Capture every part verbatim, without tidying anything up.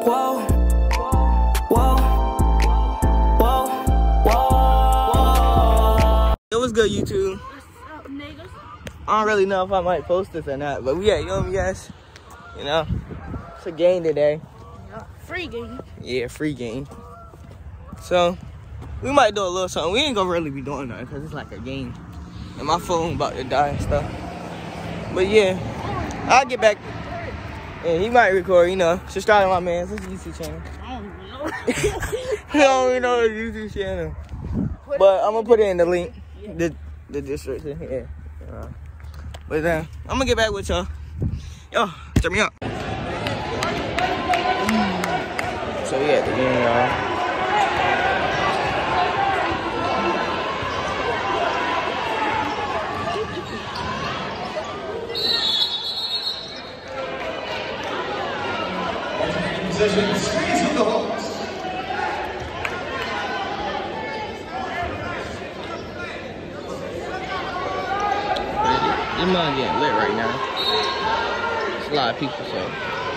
Whoa, whoa, whoa, whoa. It was good, YouTube. What's up, niggas? I don't really know if I might post this or not, but yeah, you know me, guys. You know, it's a game today. Yeah, free game. Yeah, free game. So, we might do a little something. We ain't gonna really be doing nothing because it's like a game. And my phone about to die and stuff. But yeah, I'll get back. And he might record, you know. Subscribe to my man's YouTube channel. I don't even know. I don't even know his YouTube channel. But I'm gonna put it in the link. The, the description. Yeah. Uh, but then, I'm gonna get back with y'all. Yo, turn me up. So yeah, the game, y'all. Possession, squeeze with the Hawks. This mug getting lit right now. There's a lot of people, so.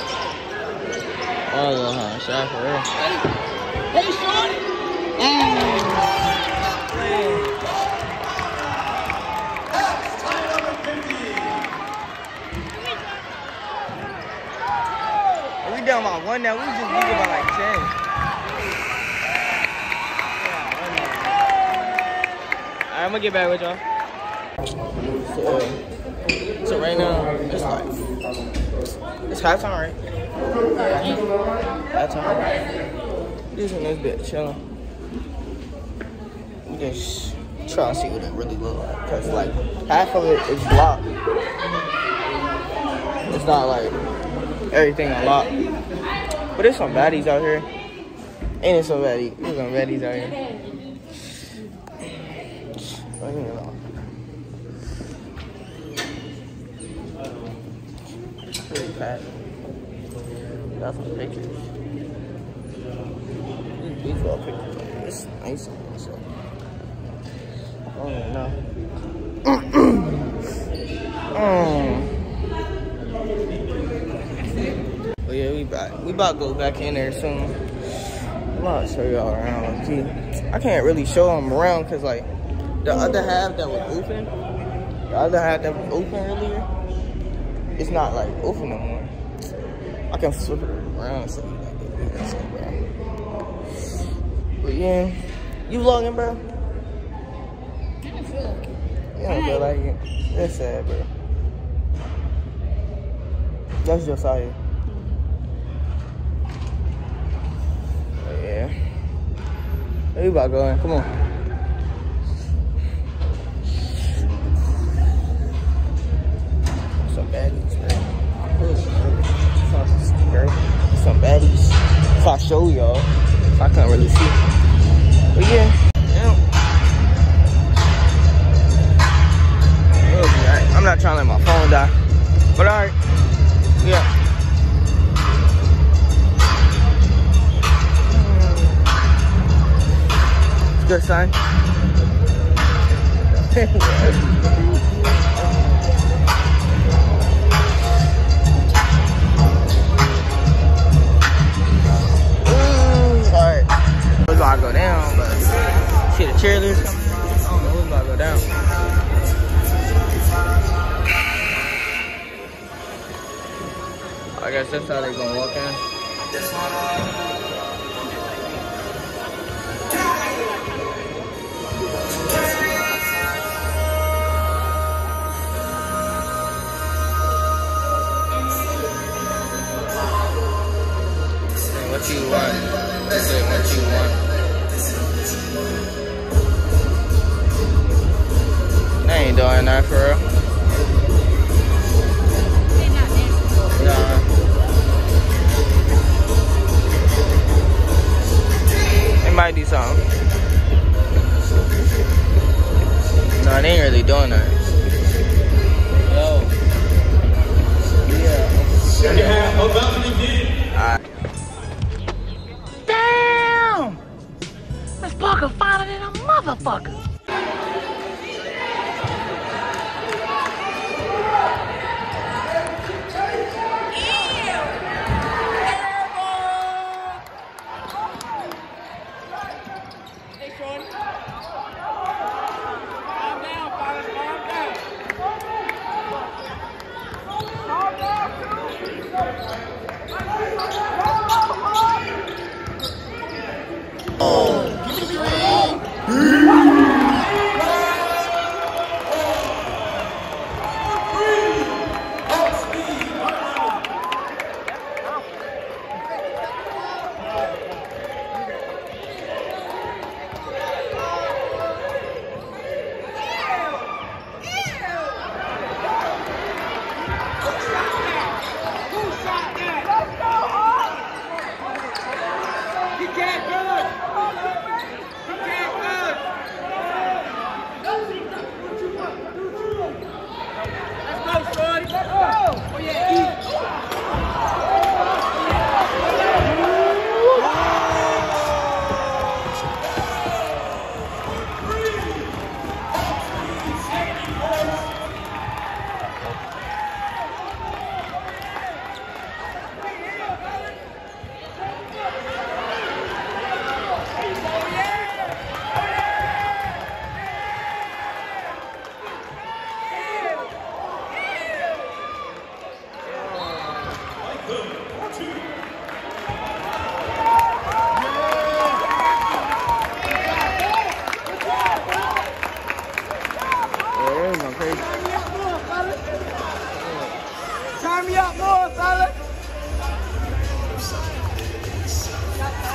Oh, little huh? Shot for real. Hey, Sean! We down by one now. We just need about like ten. Alright, I'm gonna get back with y'all. So, so right now, it's like, it's halftime, right? Halftime. This in this bitch, chillin'. We just try to see what it really look like. Cause like, half of it is blocked. It's not like everything unlocked. But there's some baddies out here. Ain't there some baddies? There's some baddies out here. Leave me alone. Pretty packed. Got some pictures. These are pictures. It's nice in here, so. I don't even know. um. But yeah, we back. We about to go back in there soon. I'm about to show y'all around. See, I can't really show them around because like the other half that was open, the other half that was open earlier, it's not like open no more. I can flip it around so you like it. That's it, bro. But yeah, you vlogging, bro? I didn't feel like it. You don't feel like it. That's sad, bro. That's just out here. Yeah. We about to go in. Come on. Some baddies, bro. Some baddies. If I show y'all, I can't really see. But yeah. yeah. It'll be alright. I'm not trying to let my phone die. But alright. Yeah. Good sign. Alright. It's about to go down, but see the cheerleaders coming? I don't know what's about to go down. I guess that's how they gonna walk in. What you want? I said what you want. They ain't doing that for real. Nah. They might do something. Nah, they ain't really doing that. Yo. Yeah. Second half about to begin. Alright. Damn! Miss Parker finer than a motherfucker.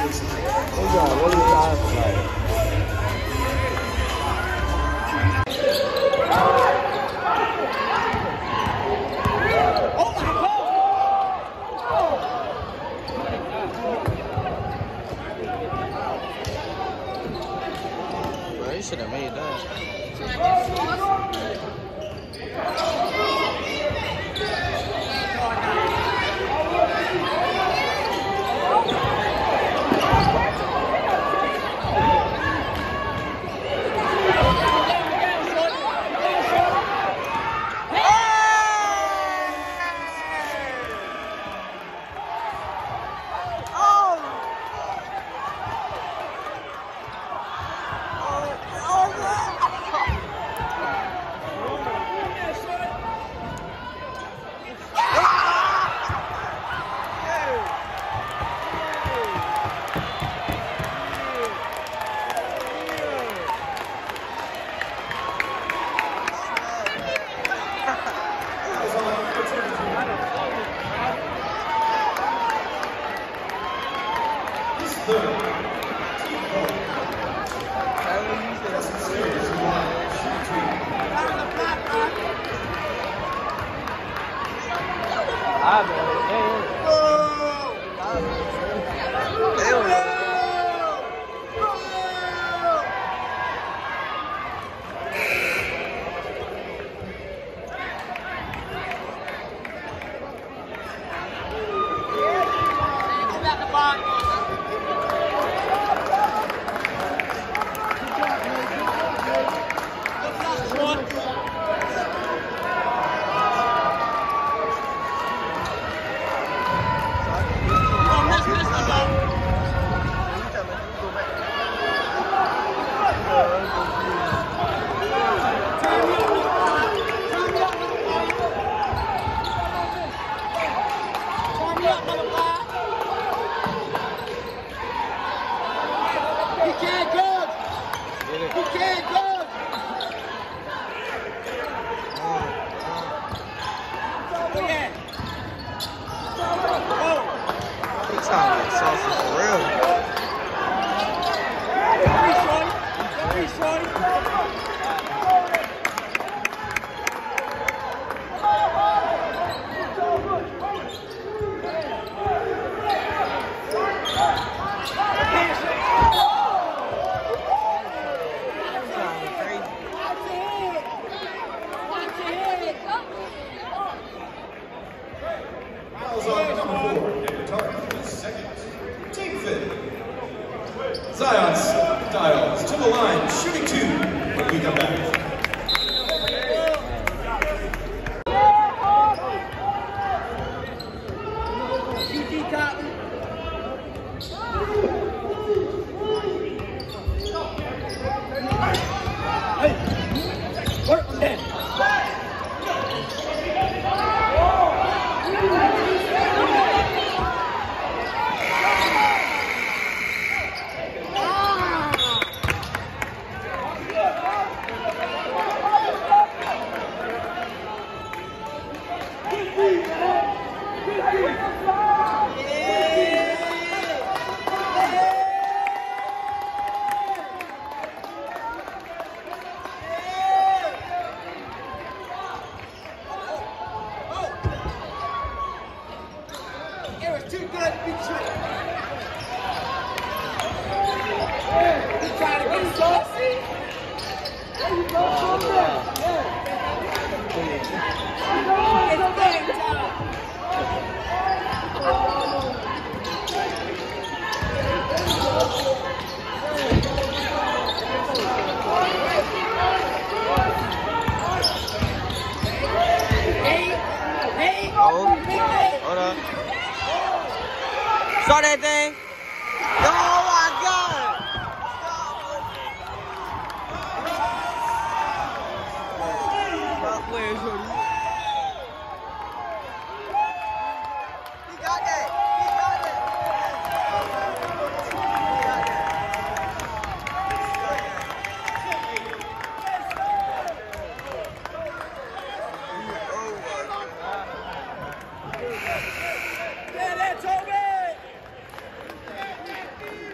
We got really time tonight. Bro, you should have made that. Zions Dials to the line, shooting two when we come back. Saw that thing? Oh my God! Stop playing, Shorty. He got that! He got that! Yeah, that's over!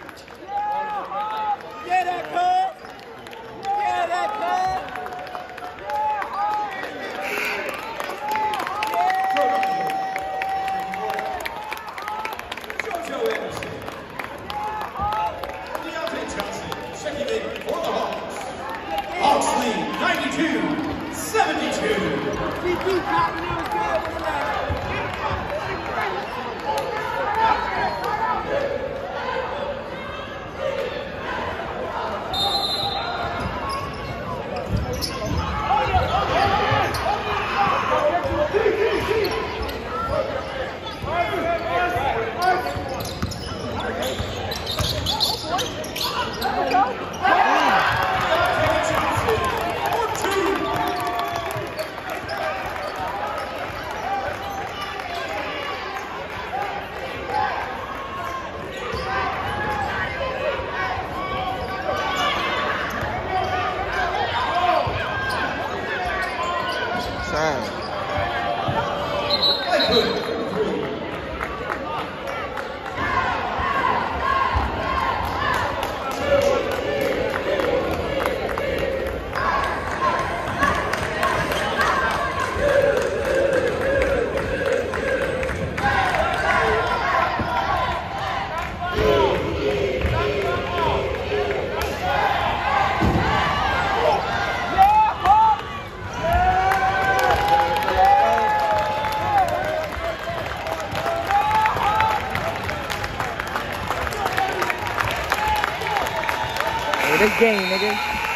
This game, nigga.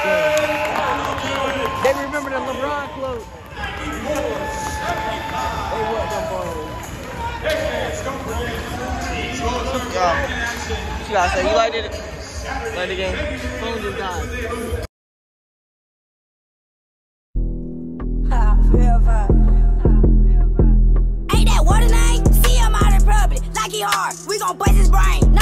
Game. They remember the LeBron quote. They want them balls. Yo, what you gotta say? You liked it? Like the game? Phone just died. Ain't that what a name? See him out in public, like he hard. We gon' bust his brain.